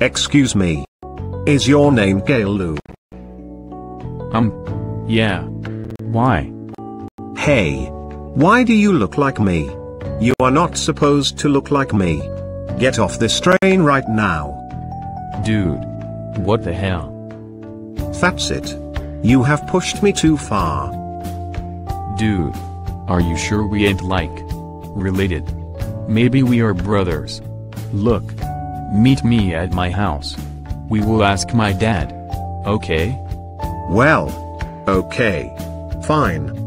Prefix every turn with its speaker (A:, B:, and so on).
A: Excuse me. Is your name Caillou?
B: Yeah. Why?
A: Hey. Why do you look like me? You are not supposed to look like me. Get off this train right now.
B: Dude. What the hell?
A: That's it. You have pushed me too far.
B: Dude. Are you sure we ain't related? Maybe we are brothers. Look. Meet me at my house. We will ask my dad. Okay?
A: Well. Okay. Fine.